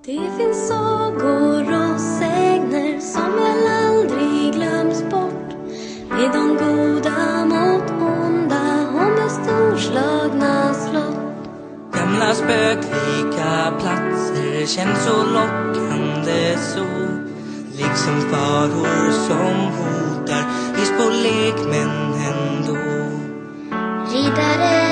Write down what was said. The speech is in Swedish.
Det finns sagor och sägner som väl aldrig glöms bort. Det är de goda mot onda och med storslagna slott. Gamla spöklika platser känns så lockande så. Liksom faror som hotar, visst på lek men ändå. Riddare